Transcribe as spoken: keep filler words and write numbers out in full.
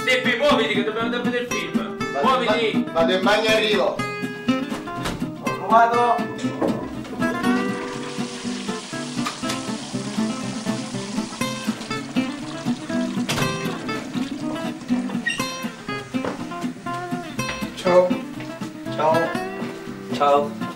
Seppi, muoviti che dobbiamo andare a vedere il film. Muoviti. Vado in bagno e arrivo. Ho provato. Ciao. Ciao. Ciao.